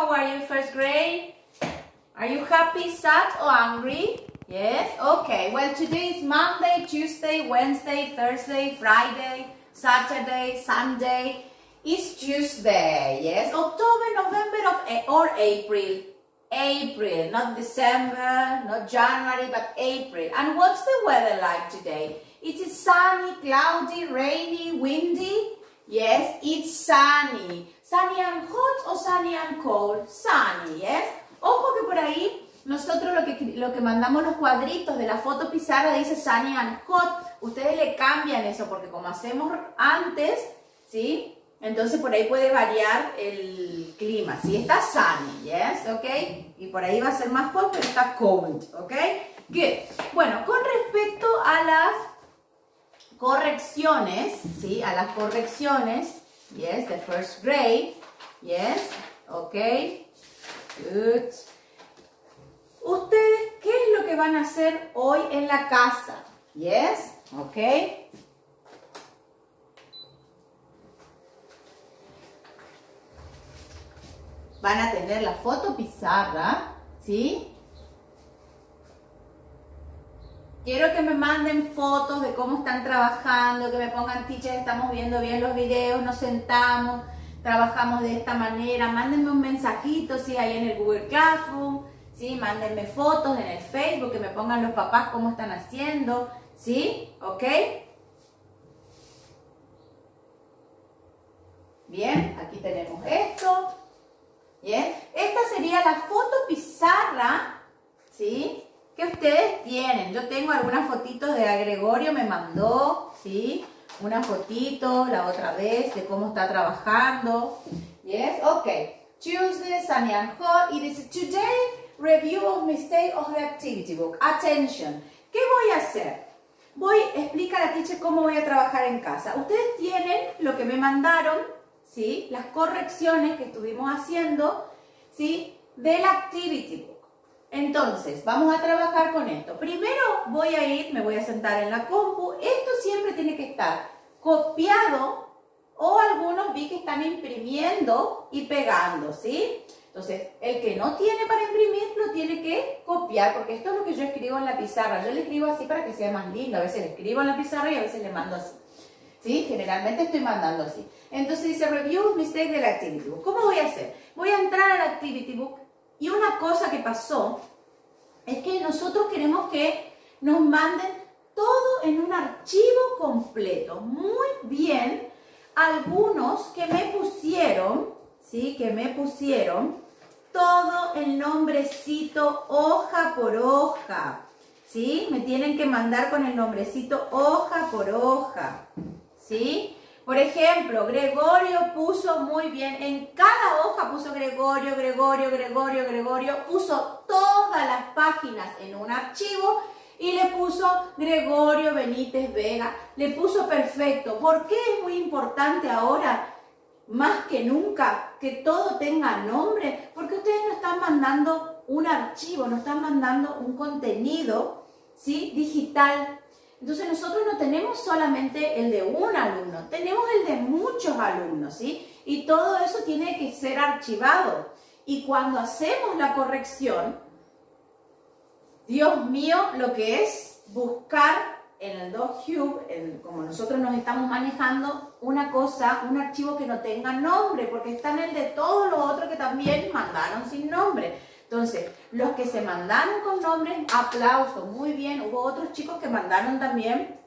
how are you, first grade? Are you happy, sad, or angry? Yes? Okay, well, today is Monday, Tuesday, Wednesday, Thursday, Friday, Saturday, Sunday. It's Tuesday, yes? October, November, or April. April, not December, not January, but April. And what's the weather like today? It is sunny, cloudy, rainy, windy. Yes, it's sunny. Sunny and hot or sunny and cold? Sunny, yes. Ojo que por ahí nosotros lo que mandamos los cuadritos de la foto pizarra dice sunny and hot. Ustedes le cambian eso porque como hacemos antes, ¿sí? Entonces por ahí puede variar el clima. ¿Sí? Está sunny, yes, ok. Y por ahí va a ser más hot, pero está cold, ok. Good. Bueno, con respecto a las correcciones, ¿sí? A las correcciones, yes, the first grade, yes, ok, good. ¿Ustedes qué es lo que van a hacer hoy en la casa? Yes, ok. Van a tener la foto pizarra, ¿sí? Quiero que me manden fotos de cómo están trabajando, que me pongan, teacher, estamos viendo bien los videos, nos sentamos, trabajamos de esta manera. Mándenme un mensajito, ¿sí? Ahí en el Google Classroom, ¿sí? Mándenme fotos en el Facebook, que me pongan los papás cómo están haciendo, ¿sí? ¿Ok? Bien, aquí tenemos esto. Bien, esta sería la foto pizarra, ¿sí? Que ustedes tienen. Yo tengo algunas fotitos de Gregorio, me mandó, ¿sí? Una fotito la otra vez de cómo está trabajando. Yes, ok. Tuesday, sunny and hot. Y dice, today, review of mistake of the activity book. Attention. ¿Qué voy a hacer? Voy a explicar a teacher cómo voy a trabajar en casa. Ustedes tienen lo que me mandaron, ¿sí? Las correcciones que estuvimos haciendo, ¿sí? Del activity book. Entonces, vamos a trabajar con esto. Primero me voy a sentar en la compu. Esto siempre tiene que estar copiado o algunos vi que están imprimiendo y pegando, ¿sí? Entonces, el que no tiene para imprimir lo tiene que copiar, porque esto es lo que yo escribo en la pizarra. Yo le escribo así para que sea más lindo. A veces le escribo en la pizarra y a veces le mando así. ¿Sí? Generalmente estoy mandando así. Entonces dice Review Mistake del Activity Book. ¿Cómo voy a hacer? Voy a entrar al Activity Book y una cosa que pasó es que nosotros queremos que nos manden todo en un archivo completo. Muy bien. Algunos que me pusieron, ¿sí? Que me pusieron todo el nombrecito hoja por hoja. ¿Sí? Me tienen que mandar con el nombrecito hoja por hoja. ¿Sí? Por ejemplo, Gregorio puso muy bien, en cada hoja puso Gregorio, puso todas las páginas en un archivo y le puso Gregorio Benítez Vega, le puso perfecto. ¿Por qué es muy importante ahora, más que nunca, que todo tenga nombre? Porque ustedes no están mandando un archivo, no están mandando un contenido, ¿sí? Digital. Entonces nosotros no tenemos solamente el de un alumno, tenemos el de muchos alumnos, ¿sí? Y todo eso tiene que ser archivado. Y cuando hacemos la corrección, Dios mío, lo que es buscar en el DocCube, como nosotros nos estamos manejando, una cosa, un archivo que no tenga nombre, porque está en el de todos los otros que también mandaron sin nombre. Entonces, los que se mandaron con nombres, aplauso, muy bien. Hubo otros chicos que mandaron también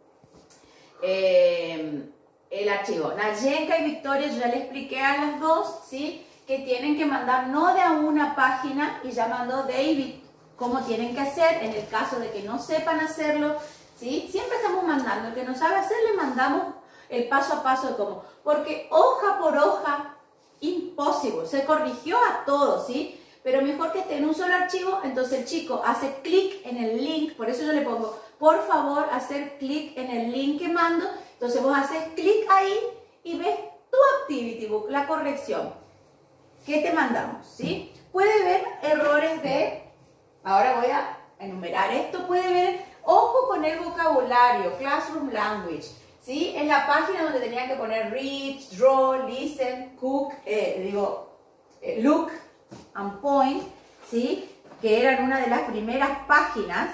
el archivo. Nayenka y Victoria, yo ya le expliqué a las dos, ¿sí? Que tienen que mandar no de a una página, y ya mandó David cómo tienen que hacer en el caso de que no sepan hacerlo, ¿sí? Siempre estamos mandando. El que no sabe hacer, le mandamos el paso a paso de cómo. Porque hoja por hoja, imposible. Se corrigió a todos, ¿sí? Pero mejor que esté en un solo archivo. Entonces el chico hace clic en el link, por eso yo le pongo, por favor, hacer clic en el link que mando. Entonces vos haces clic ahí y ves tu Activity Book, la corrección que te mandamos, ¿sí? Puede ver errores de, ahora voy a enumerar esto, puede ver, ojo con el vocabulario, Classroom Language, ¿sí? En la página donde tenían que poner read, draw, listen, cook, look, and point, ¿sí? Que eran una de las primeras páginas,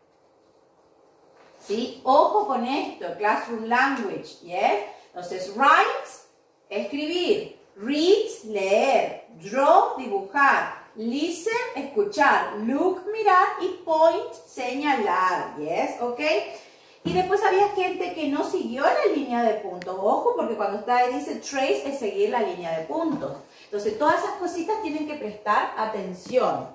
¿sí? Ojo con esto, Classroom Language, ¿yes? Entonces, write, escribir, read, leer, draw, dibujar, listen, escuchar, look, mirar y point, señalar, ¿yes? ¿Ok? Y después había gente que no siguió la línea de puntos. Ojo, porque cuando está ahí dice trace es seguir la línea de puntos. Entonces, todas esas cositas tienen que prestar atención.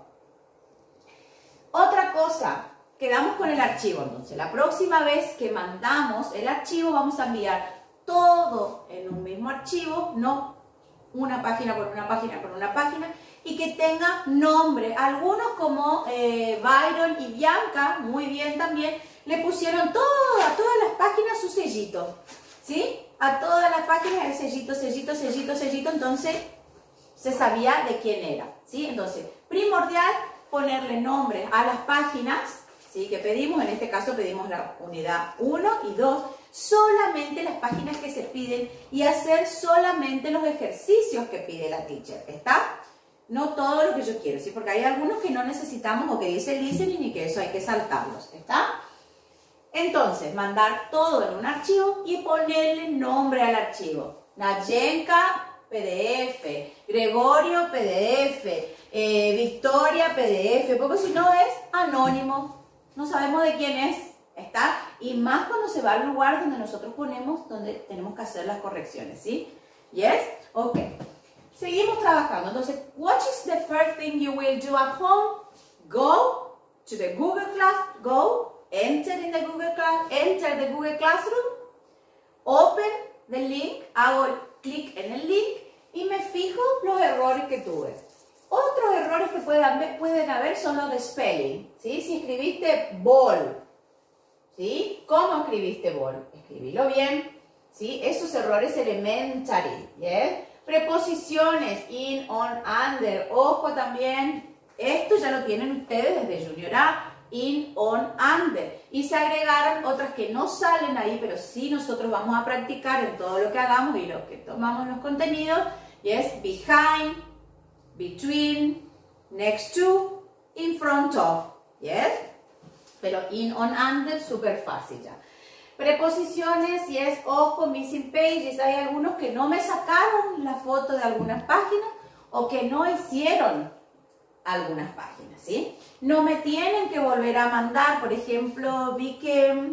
Otra cosa, quedamos con el archivo. Entonces, la próxima vez que mandamos el archivo, vamos a enviar todo en un mismo archivo, no una página por una página por una página, y que tenga nombre. Algunos como Byron y Bianca, muy bien también, le pusieron a todas las páginas su sellito, ¿sí? A todas las páginas el sellito, sellito, sellito, sellito, entonces se sabía de quién era, ¿sí? Entonces, primordial ponerle nombre a las páginas, ¿sí? Que pedimos, en este caso pedimos la unidad 1 y 2, solamente las páginas que se piden y hacer solamente los ejercicios que pide la teacher, ¿está? No todo lo que yo quiero, ¿sí? Porque hay algunos que no necesitamos o que dice listening y que eso hay que saltarlos, ¿está? Entonces, mandar todo en un archivo y ponerle nombre al archivo. Nayenka, PDF, Gregorio, PDF, Victoria, PDF, porque si no es anónimo, no sabemos de quién es, ¿está? Y más cuando se va al lugar donde nosotros ponemos, donde tenemos que hacer las correcciones, ¿sí? ¿Yes? Ok. Seguimos trabajando. Entonces, what is the first thing you will do at home? Go to the Google Class, enter in the Google Class, enter the Google Classroom, open the link, hago clic en el link y me fijo los errores que tuve. Otros errores que pueden haber son los de spelling, ¿sí? Si escribiste ball, ¿sí? ¿Cómo escribiste ball? Escribilo bien, ¿sí? Esos errores elementary, ¿yes? Preposiciones, in, on, under, ojo también, esto ya lo tienen ustedes desde Junior A, in, on, under. Y se agregaron otras que no salen ahí, pero sí nosotros vamos a practicar en todo lo que hagamos y lo que tomamos los contenidos. Yes, behind, between, next to, in front of. Yes, pero in, on, under, súper fácil ya. Preposiciones, yes, ojo, missing pages. Hay algunos que no me sacaron la foto de algunas páginas o que no hicieron algunas páginas, ¿sí? No me tienen que volver a mandar. Por ejemplo, vi que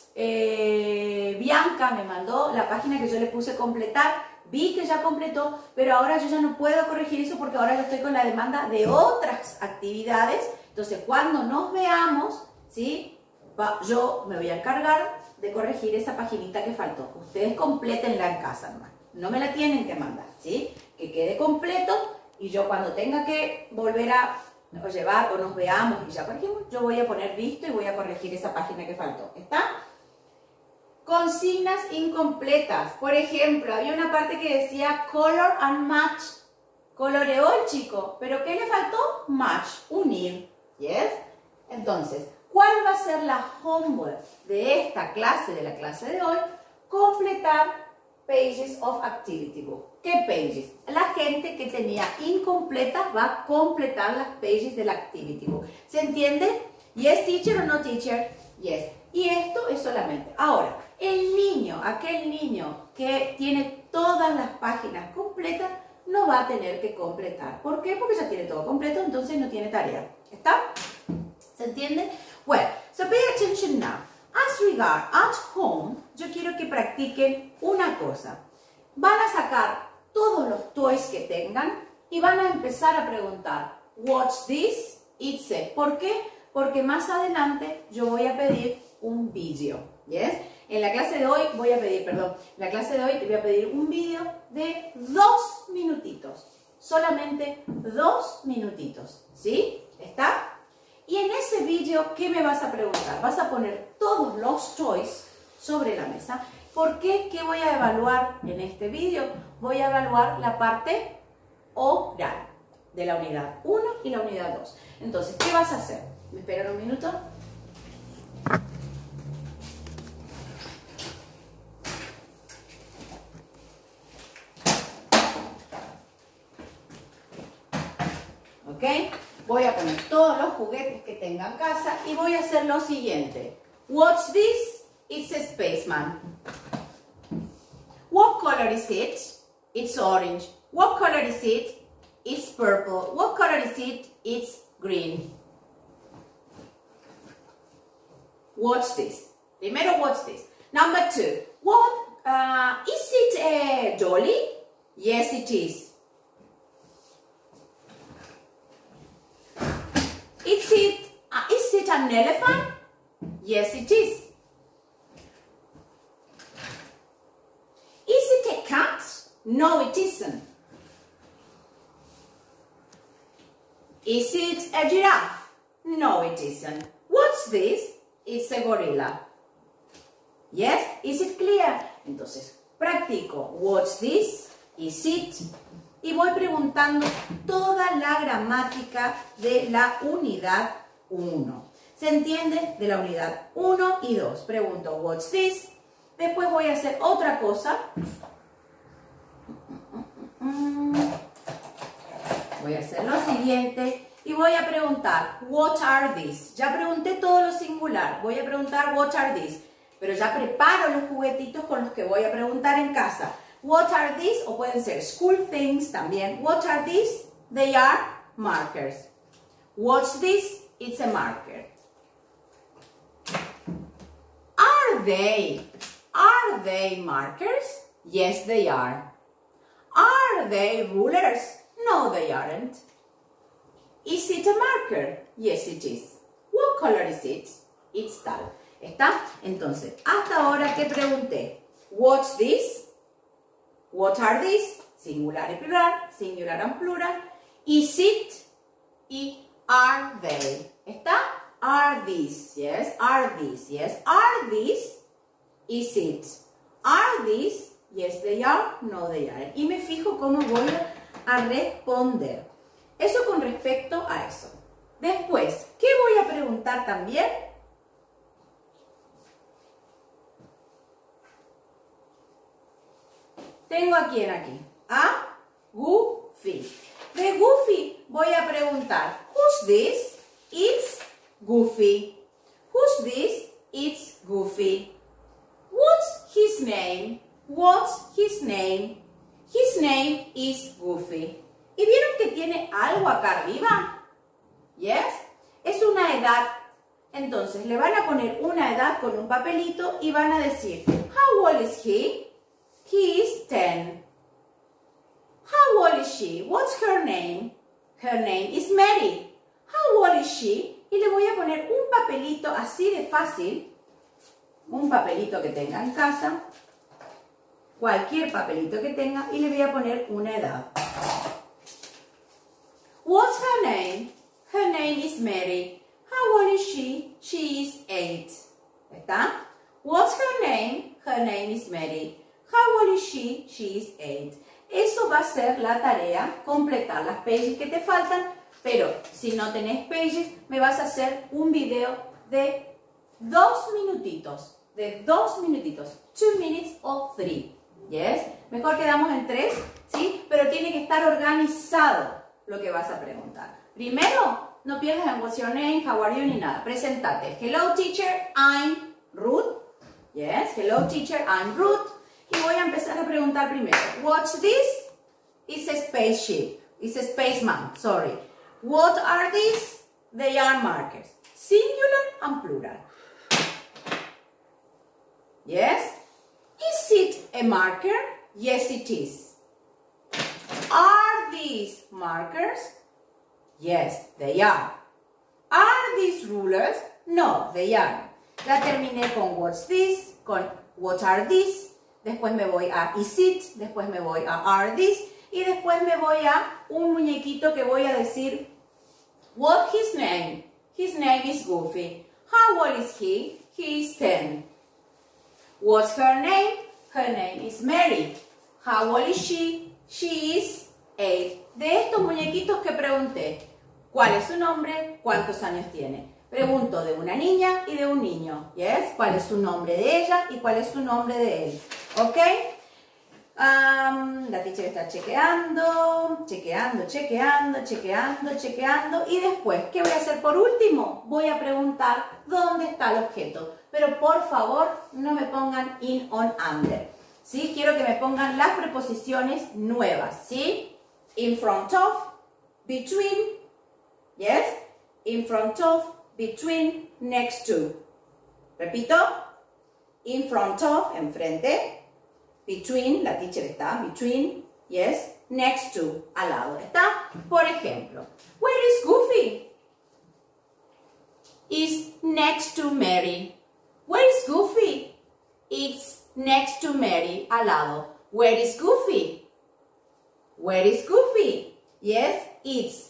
Bianca me mandó la página que yo le puse completar, vi que ya completó, pero ahora yo ya no puedo corregir eso porque ahora yo estoy con la demanda de otras actividades. Entonces, cuando nos veamos, ¿sí? Yo me voy a encargar de corregir esa paginita que faltó. Ustedes complétenla en casa nomás. No me la tienen que mandar, ¿sí? Que quede completo. Y yo cuando tenga que volver a llevar o nos veamos y ya corregimos, yo voy a poner visto y voy a corregir esa página que faltó. ¿Está? Consignas incompletas. Por ejemplo, había una parte que decía color and match. Coloreó el chico, pero ¿qué le faltó? Match, unir. ¿Yes? Entonces, ¿cuál va a ser la homework de esta clase, de la clase de hoy? Completar pages of activity book. ¿Qué pages? La gente que tenía incompletas va a completar las pages del activity book. ¿Se entiende? Yes, teacher o no teacher? Yes. Y esto es solamente. Ahora, el niño, aquel niño que tiene todas las páginas completas, no va a tener que completar. ¿Por qué? Porque ya tiene todo completo, entonces no tiene tarea. ¿Está? ¿Se entiende? Well, so pay attention now. As regard at home, yo quiero que practiquen una cosa. Van a sacar todos los toys que tengan y van a empezar a preguntar, what's this? It's a. ¿Por qué? Porque más adelante yo voy a pedir un vídeo. ¿Yes? En la clase de hoy voy a pedir, te voy a pedir un vídeo de 2 minutitos. Solamente 2 minutitos. ¿Sí? ¿Está? Y en ese vídeo, ¿qué me vas a preguntar? Vas a poner todos los toys sobre la mesa. ¿Por qué? ¿Qué voy a evaluar en este vídeo? Voy a evaluar la parte oral de la unidad 1 y la unidad 2. Entonces, ¿qué vas a hacer? ¿Me esperan un minuto? ¿Ok? Voy a poner todos los juguetes que tenga en casa y voy a hacer lo siguiente. Watch this. It's a spaceman. What color is it? It's orange. What color is it? It's purple. What color is it? It's green. Watch this. Primero, watch this. Number 2. What? Is it a dolly? Yes, it is. Is it an elephant? Yes, it is. Is it a cat? No, it isn't. Is it a giraffe? No, it isn't. What's this? It's a gorilla. Yes? Is it clear? Entonces, practico. What's this? Is it? Y voy preguntando toda la gramática de la unidad 1. ¿Se entiende? De la unidad 1 y 2. Pregunto, what's this? Después voy a hacer otra cosa. Voy a hacer lo siguiente y voy a preguntar, what are these? Ya pregunté todo lo singular. Voy a preguntar, what are these? Pero ya preparo los juguetitos con los que voy a preguntar en casa. What are these? O pueden ser school things también. What are these? They are markers. What's this? It's a marker. Are they markers? Yes, they are. Are they rulers? No, they aren't. Is it a marker? Yes, it is. What color is it? It's tal. ¿Está? Entonces, hasta ahora que pregunté, what's this? What are these? Singular y plural, singular and plural. Is it? Y are they? ¿Está? Are these? Yes. Are these? Yes. Are these? Is it? Are these? Yes, they are. No, they aren't. Y me fijo cómo voy a responder. Eso con respecto a eso. Después, ¿qué voy a preguntar también? Tengo a quién aquí. A Goofy. De Goofy voy a preguntar, who's this? It's Goofy. Who's this? It's Goofy. What's his name? What's his name? His name is Goofy. ¿Y vieron que tiene algo acá arriba? Yes. Es una edad. Entonces le van a poner una edad con un papelito y van a decir, how old is he? He is 10. How old is she? What's her name? Her name is Mary. How old is she? Y le voy a poner un papelito así de fácil. Un papelito que tenga en casa. Cualquier papelito que tenga. Y le voy a poner una edad. What's her name? Her name is Mary. How old is she? She is 8. ¿Está? What's her name? Her name is Mary. How old is she? She is 8. Eso va a ser la tarea, completar las pages que te faltan, pero si no tenés pages, me vas a hacer un video de 2 minutitos. De 2 minutitos. 2 minutes o 3. Yes. Mejor quedamos en 3, ¿sí? Pero tiene que estar organizado lo que vas a preguntar. Primero, no pierdas en what's your name, how are you, ni nada. Presentate. Hello teacher, I'm Ruth. Yes. Hello teacher, I'm Ruth. Y voy a empezar a preguntar primero. What's this? It's a spaceship. It's a spaceman, sorry. What are these? They are markers. Singular and plural. Yes? Is it a marker? Yes, it is. Are these markers? Yes, they are. Are these rulers? No, they aren't. La terminé con what's this, con what are these. Después me voy a is it, después me voy a are these y después me voy a un muñequito que voy a decir what's his name? His name is Goofy. How old is he? He is 10. What's her name? Her name is Mary. How old is she? She is 8. De estos muñequitos que pregunté, ¿cuál es su nombre? ¿Cuántos años tiene? Pregunto de una niña y de un niño. Yes? ¿Cuál es su nombre de ella y cuál es su nombre de él? ¿Ok? La teacher está chequeando. Y después, ¿qué voy a hacer por último? Voy a preguntar dónde está el objeto. Pero por favor, no me pongan in, on, under. ¿Sí? Quiero que me pongan las preposiciones nuevas. ¿Sí? In front of, between. Yes? In front of, between, next to. Repito. In front of, enfrente. Between, la teacher está, between, yes, next to, al lado, ¿está? Por ejemplo, where is Goofy? Is next to Mary. Where is Goofy? It's next to Mary, al lado. Where is Goofy? Where is Goofy? Yes, it's.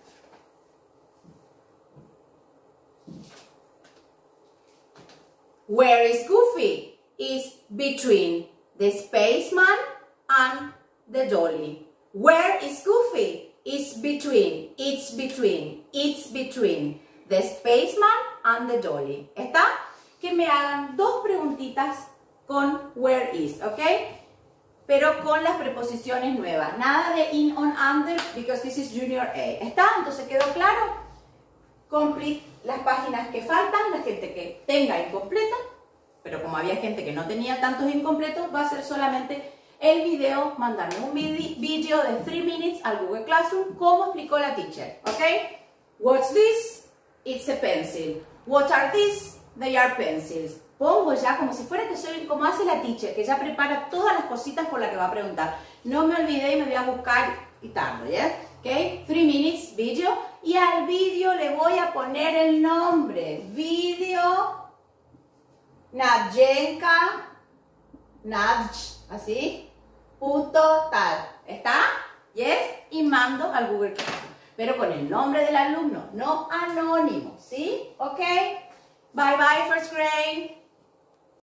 Where is Goofy? Is between the spaceman and the dolly. Where is Goofy? It's between the spaceman and the dolly. ¿Está? Que me hagan dos preguntitas con where is, ¿ok? Pero con las preposiciones nuevas. Nada de in, on, under, because this is junior A. ¿Está? Entonces, ¿quedó claro? Complete las páginas que faltan, la gente que tenga incompleto. Pero como había gente que no tenía tantos incompletos, va a ser solamente el video, mandarme un video de 3 minutes al Google Classroom, como explicó la teacher, ¿ok? What's this? It's a pencil. What are these? They are pencils. Pongo ya como si fuera que soy, como hace la teacher, que ya prepara todas las cositas por las que va a preguntar. No me olvidé y me voy a buscar y tardo, ¿ya? ¿Ok? 3 minutes video. Y al video le voy a poner el nombre. Video Nadjenka, Nadj, así, punto tal. ¿Está? Yes. Y mando al Google Classroom. Pero con el nombre del alumno, no anónimo. ¿Sí? ¿Ok? Bye bye, first grade.